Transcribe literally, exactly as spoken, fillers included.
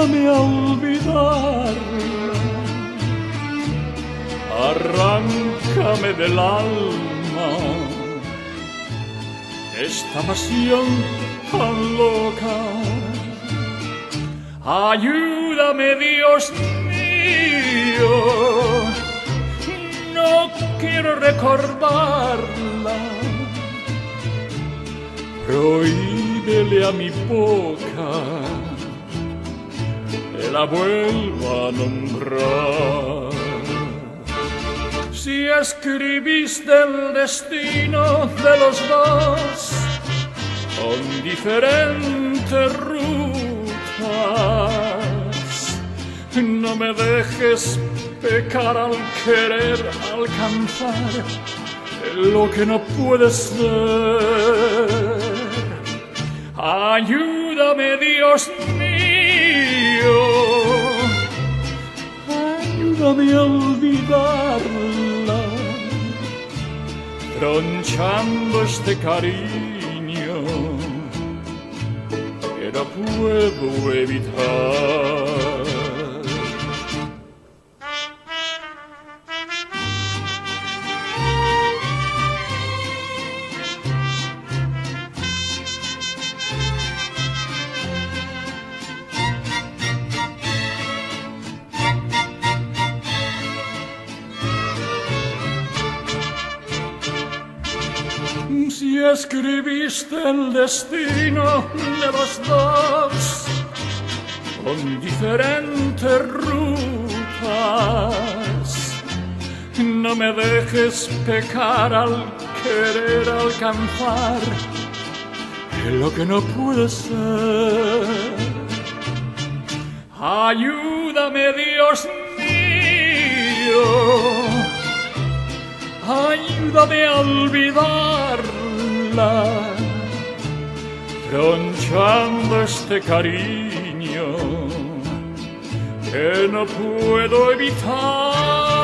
ayúdame a olvidarla, arráncame del alma esta pasión tan loca. Ayúdame, Dios mío, no quiero recordarla. Prohíbele a mi boca que la vuelva a nombrar. Si escribiste el destino de los dos con diferentes rutas, no me dejes pecar al querer alcanzar lo que no puede ser. Ayúdame, Dios mío, ayúdame a olvidarla, tronchando este cariño que no puedo evitar. Si escribiste el destino de los dos con diferentes rutas, no me dejes pecar al querer alcanzar lo que no puede ser. Ayúdame, Dios mío, ayúdame a olvidarla, tronchando este cariño que no puedo evitar.